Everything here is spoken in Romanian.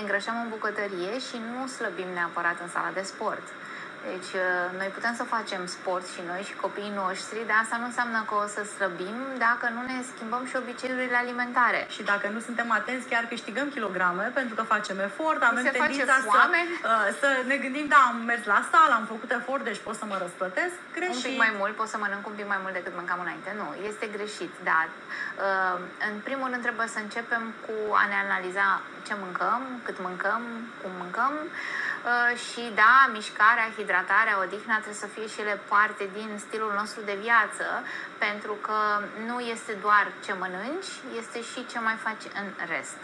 îngrășăm în bucătărie și nu slăbim neapărat în sala de sport. Deci noi putem să facem sport și noi și copiii noștri, dar asta nu înseamnă că o să slăbim dacă nu ne schimbăm și obiceiurile alimentare. Și dacă nu suntem atenți, chiar câștigăm kilograme, pentru că facem efort, avem tendința să ne gândim, da, am mers la sală, am făcut efort, deci pot să mă răsplătesc. Greșit. Un pic mai mult, pot să mănânc un pic mai mult decât mâncam înainte. Nu, este greșit, dar în primul rând trebuie să începem cu a ne analiza ce mâncăm, cât mâncăm, cum mâncăm. Și da, mișcarea, hidratarea, odihna trebuie să fie și ele parte din stilul nostru de viață, pentru că nu este doar ce mănânci, este și ce mai faci în rest.